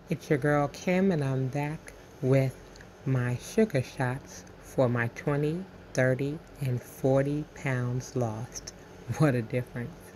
It's your girl Kim, and I'm back with my sugar shots for my 20, 30, and 40 pounds lost. What a difference!